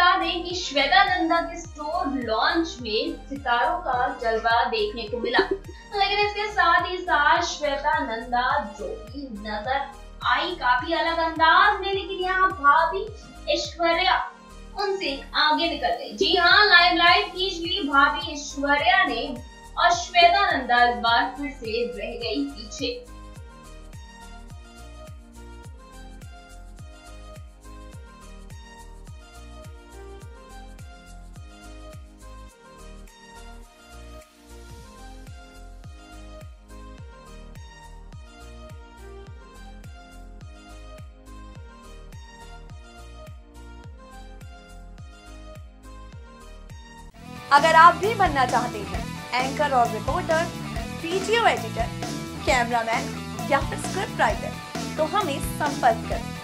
बता दें कि श्वेता नंदा के स्टोर लॉन्च में सितारों का जलवा देखने को मिला, लेकिन इसके साथ ही साथ श्वेता नंदा जो भी नजर आई काफी अलग अंदाज में, लेकिन यहाँ भाभी ऐश्वर्या उनसे आगे निकल गई। जी हाँ, लाइमलाइट खींच ली भाभी ऐश्वर्या ने और श्वेता नंदा इस बार फिर से रह गई पीछे। अगर आप भी बनना चाहते हैं एंकर और रिपोर्टर, वीडियो एडिटर, कैमरामैन या फिर स्क्रिप्ट राइटर, तो हमें संपर्क करें।